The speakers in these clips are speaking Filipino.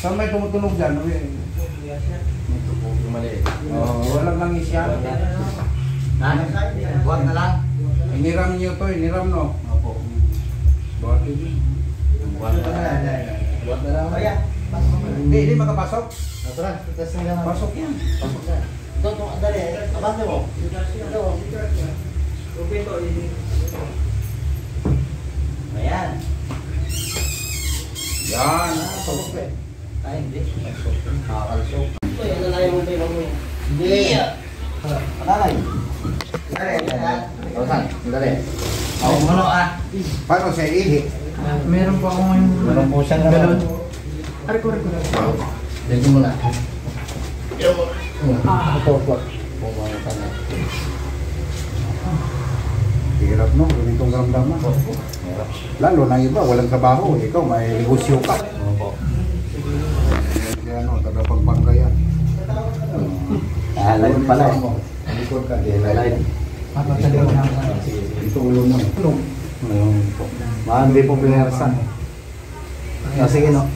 Saan may tumutunog dyan? Mali. Walang langis yan. Huwag na lang. Iniram niyo to, iniram no? Opo. Bakit? Huwag na lang. Huwag na lang. Hindi makapasok. Tara, test na lang. Pasok yan. Pasok na. Ito, dali. Abante mo. Ito. Ayan. Yan. Pasok pa eh. Ay, hindi. Nakakalsok. Ito, nalay mo tayo mo. Hindi. Nalay. Dali. Tawsan, dali. Ako muna ah. Paano siya ihi? Meron po ako ngayon. Meron po siyang galon. Arko. Dito muna. Opo. Pumunta na. Hirap no, ganitong ramdaman. Meron. Lalo na iba, walang trabaho. Ikaw, may negosyo ka. Opo. Kaya ano, tagapagpangga yan. Live pala eh. Likod ka. Live. Papatali ko lang. Ito ulo mo eh. Ayun po. Hindi po pinersan. Sige no.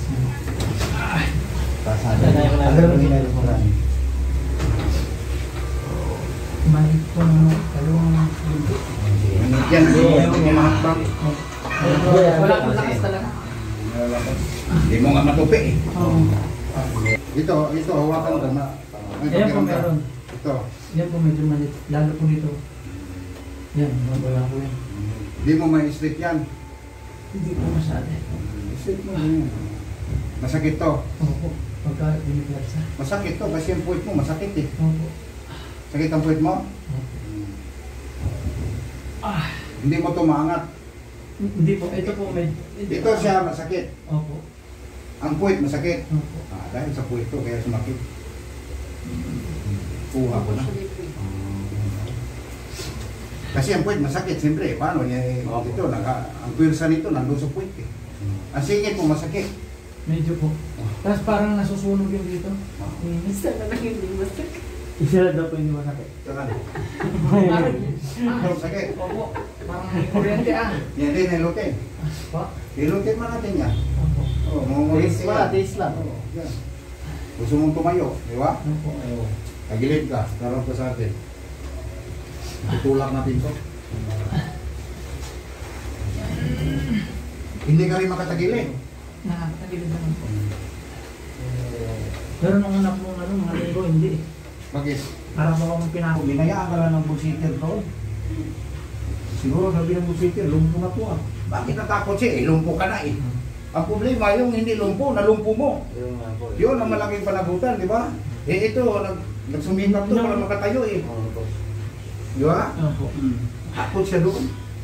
Malik po ng dalawang linggo. Yan, yung mga hakbang. Wala akong lakas talaga. Hindi mo nga matupi eh. Oo. Ito, hawakan ko na. Ayan po meron. Ito. Yan po medyo malit. Lalo po dito. Yan, wala po yan. Hindi mo may straight yan. Hindi po masyado. Straight mo yan. Masakit to. Opo. Pagka binipwersa. Masakit to kasi yung puwit mo masakit eh. Opo. Sakit ang puwit mo? Hindi mo to maangat. Hindi po. Ito po may... Ito siya masakit. Opo. Ang puwit masakit. Opo. Dahil sa puwit to kaya sumakit. Kuha ko na. Kasi ang puwit masakit, siyempre. Paano niya ito? Ang pwersa nito nandun sa puwit eh. Ang singit mo masakit. Medyo po. Tapos parang nasusunog yung dito. Isa na lang hindi masakit. Isa daw po hindi masakit. Saka. Parang... Ang sakit. Opo. Parang may kuryente ah. Yan din, nilutin. Pa? Nilutin man natin yan. Opo. Oo, mumulit Taste pa, taste lang. Yan. Gusto mong tumayo, di ba? Opo. Tagilid ka, tarap ka sa atin. Tutulak natin to. Hindi ka rin makatagilid. Nakakatagilid naman po. Pero nung anak mo mga linggo, hindi. Bakit? Parang mo akong pinako. Binayaan ka lang ng bullshitter doon. Siguro sabi ng bullshitter, lumpo na po ah. Bakit natakot siya? Eh, lumpo ka na eh. Ang problema, yung hindi lumpo, nalumpo mo. Yun ang malaking panagutan, di ba? Eh ito, nagsumikap to para makatayo eh. Di ba? Opo. Hakot siya doon.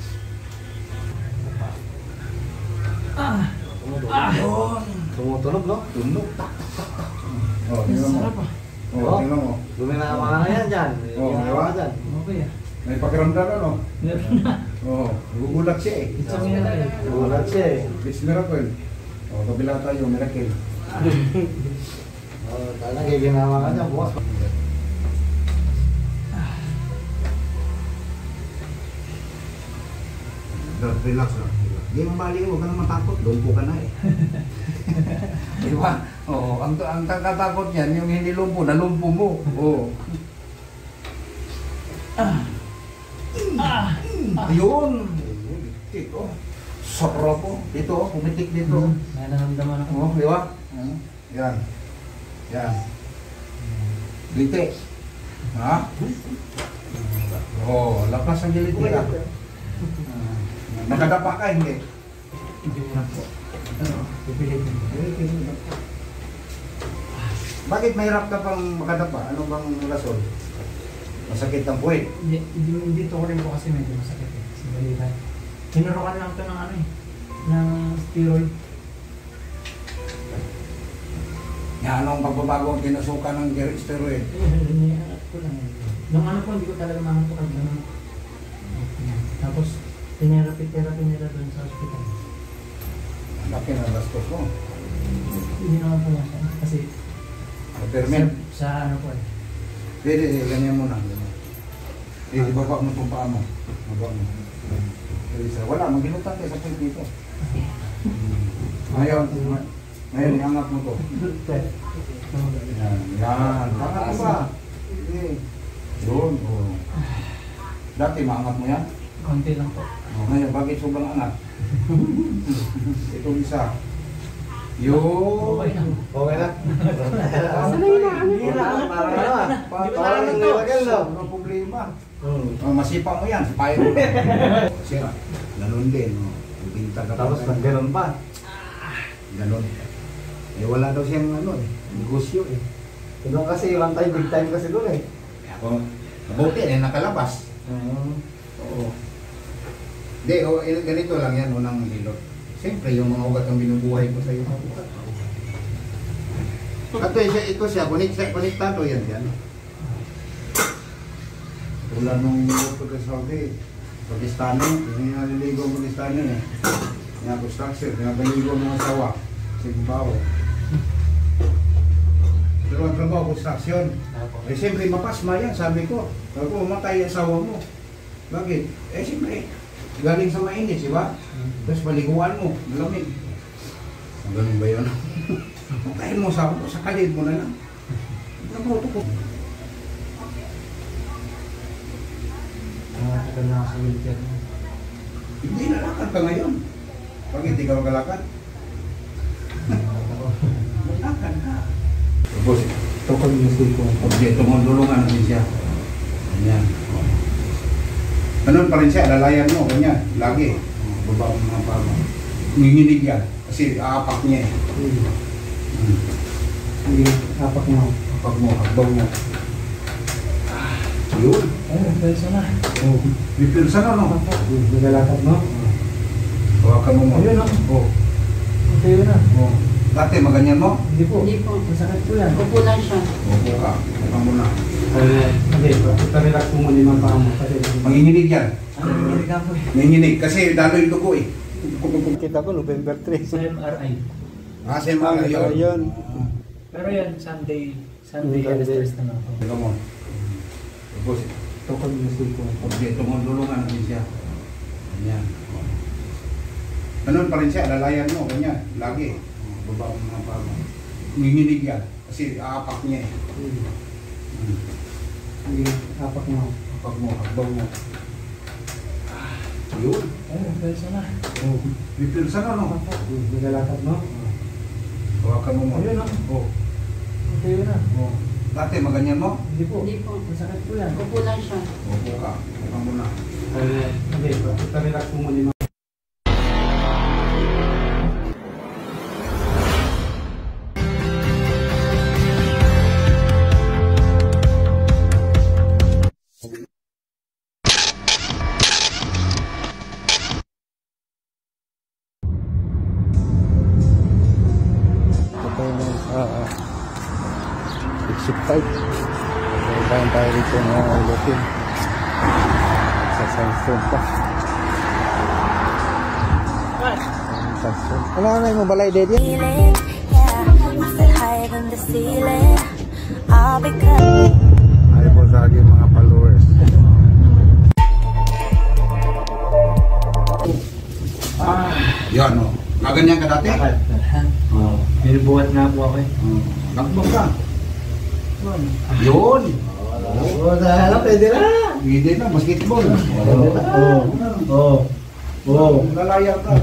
Yun. Tumutunog, no? Tunog. Tak, tak, tak, tak. Oh, tingnan mo. Sarap ah. Oh, tingnan mo. Guminawa ka na yan dyan. Oo, Guminawa ka dyan. Okay ah. May pakiramdam ano? Meron na. Oh, gugulat siya eh. It's a miracle. Gulat siya eh. It's miracle. Oh, kabila tayo, miracle. Talaga ginawa ka dyan, bukas. Relax lang. Hindi mo bali, huwag ka naman takot. Lumpo ka na eh. Di ba? Oo, ang kakatakot niyan, yung hindi lumpo, nalumpo mo. Oo. Ayun. Dito. Sarap po. Dito, pumitik dito. May naramdaman ako. Oo, di ba? Yan. Yan. Liti. Ha? Oo, lakas ang gilid nila. Nakadapa ka, hindi? Hindi mo na po. Pipilit mo. Bakit mahirap ka pang makadapa? Ano bang rason? Masakit ang puwet. Dito ko rin po kasi medyo masakit eh. Sa balikan. Tinurukan lang ito ng ano eh. Ng steroid. Yan, anong pagbabago ang tinusukan ng steroid? Hinihanap ko lang eh. Nung ano po, hindi ko talaga mahantukan. Tapos, therapy nila doon sa hospital. Ang laki na gastos mo. Hindi naman po masaya. Kasi Permit. sa ano po eh. Pwede, ganyan mo na. Ibaba mo itong paa mo. Ibaba mo. Wala, maghinutan kayo sa puwet dito. Ngayon, Ngayon, iangat mo to. Yan, yan. Angat mo ba? Sige. Yun, oh. Dati maangat mo yan? Konti lang po. Oh, ngayon, bakit sobrang angat? Itong isa. Yun. Okay na. Okay na. Sanay na, ano Hindi na. Parang nilagay no? Ano problema? Masipa mo yan, sipahin mo. Sira, ganun din. Oh. Pinta ka Tapos pa. nagganon pa. Ganun. Eh wala daw siyang ano eh, negosyo eh. Doon kasi one time, big time kasi doon eh. Ako, mabuti eh, nakalabas. Oo. Hindi, ganito lang yan, unang hilot. Siyempre, yung mga ugat ang binubuhay ko sa iyo. Ito siya, konektado yan yan. Tulad nung minuto ka sa Saudi, Pakistani, yung naliligo ang Pakistani eh. Yung construction, yung naliligo ang mga sawa. Sigbaw. Pero ang trabaho, construction. Eh siyempre, mapasma yan, sabi ko. Sabi ko, umatay ang sawa mo. Bakit? Eh siyempre, galing sa mainit, di ba? Tapos paliguan mo, malamig. Ganun ba yun? Patayin mo sa kalid mo na lang. Nabuto ko. Tagal na ako sa wheelchair. Hindi nalakad ka ngayon. Bakit hindi ka magalakad? Maglakad ka. Tapos, Tukol yung siko. objeto mo, dulungan natin siya. Ganyan. Ganun pa rin siya, lalayan mo, ganyan. Lagi. Baba mo mga pama. Nanginginig yan. Kasi aapak niya eh. Sige, apak mo. Apak mo, hakbaw mo. Yun. Ayun, pwede na. Oh, may pilsa na no? Nilalakad mo? Hawakan mo mo. Ayun, no? Oh. Okay na. Oh. Dati maganyan mo? Hindi po. Hindi po. Masakit po yan. Upo lang siya. Opo ka. Hawakan mo na. Hindi, ipag-relax mo muna yung paa mo. Kasi Manginginig yan. nanginginig ako eh. Nanginginig kasi dalo yung dugo eh. Kita ko November 3. Sa MRI. Kasi mga yun. Yun. Pero yan, Sunday alas 3 na ako. Tignan mo. Tapos, Tukol yung siko. objeto mo, dulungan natin siya. Ganyan. Ganun pa rin siya, lalayan mo, ganyan. Lagi. Baba mo mga pama. Nanginginig yan. Kasi aapak niya eh. Sige, apak mo. Apak mo, hakbaw mo. Yun. Ayun, pwede na. Oh. May pilsa na no? Nilalakad mo? Hawakan mo mo. Ayun, no? Oh. Okay na. Oh. Dati maganyan mo? Hindi po. Hindi po. Masakit po yan. Upo lang siya. Opo ka. Hawakan mo na. Hindi, ipag-relax mo muna yung Ito yung exit 5. Bayan tayo rito na ulitin. Sa Sandstone pa. Sandstone. Ano na yung balay, Daddy? Feeling, yeah, I said higher than the ceiling. All because Ay po sa aking mga followers. Yan o. Maganyan ka dati? Oo. Binubuhat na po ako eh. Nakbang ka. Yun. Oo, dahil pwede na. Hindi na, basketball. Oo. Oo. Lalaya ka.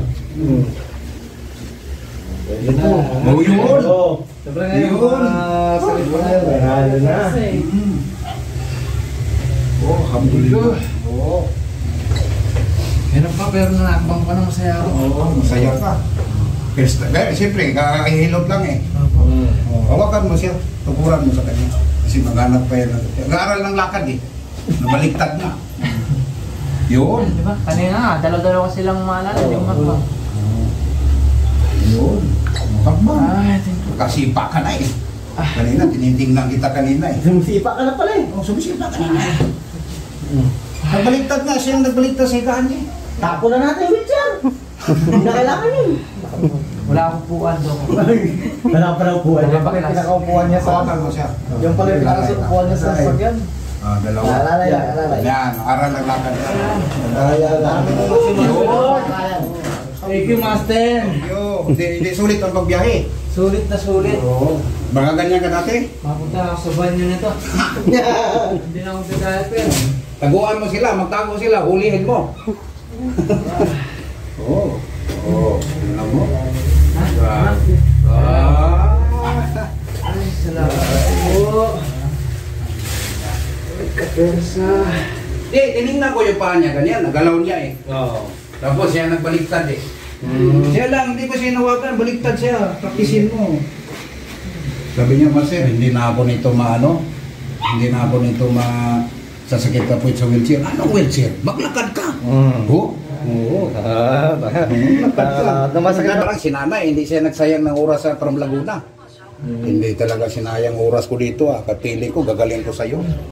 Pwede na. Oh, yun. Oo. Siyempre ngayon, Yun. sakit mo na yun. Halo na. Oh, alhamdulillah. Oo. Meron pa, pero nakakabang ka na masaya ako. Oo, masaya ka. First, siyempre, kakahilot lang eh. Hawakan mo siya, tukuran mo sa kanya. Kasi maghanap pa yan. Nag-aaral ng lakad eh. Nabaliktad na. Yun. Di ba? Kanina nga, dalaw-dalaw kasi lang maalala. Hindi ko mapa. Yun. Takbo. Ay, thank you. Kasipa ka na eh. Kanina, tinitingnan kita kanina eh. Sumisipa ka na pala eh. Oh, sumisipa ka na eh. Nagbaliktad nga, siya ang nagbaliktad sa higaan niya. Tapo na natin yung wheelchair. Hindi na kailangan yun. Wala akong puan doon. Wala pa na upuan. Wala Yung pa pala yung class. pinakaupuan niya sa... Hawakan mo siya. Yung pala yung pinakaupuan niya sa sasakyan. Ah, dalawa. Alalay, alalay. Yan, aral ng lakad. Yun. Thank you, Master. Yo, hindi sulit ang pagbiyahe. Sulit na sulit. Oo. Baka ganyan ka dati? Mapunta ako sa banyo nito. Hindi na ako gagayapin. Taguan mo sila, magtago sila, hulihin mo. Oo. Oo. Alam mo? Ay, salamat po. Ay, kapersa. Tinignan ko yung paa niya, ganyan, nagalaw niya eh. Oo. Tapos siya nagbaliktad eh. Siya lang, hindi ko siya nawagan, baliktad siya, praktisin mo. Sabi niya, Master, hindi na ako nito hindi na ako nito sasakit ka po sa wheelchair. Anong wheelchair? Maglakad ka. Oo. Oo. Parang si nanay, hindi siya nagsayang ng oras from Laguna. Hindi talaga sinayang oras ko dito. Kapili ko, gagaling ko sa'yo.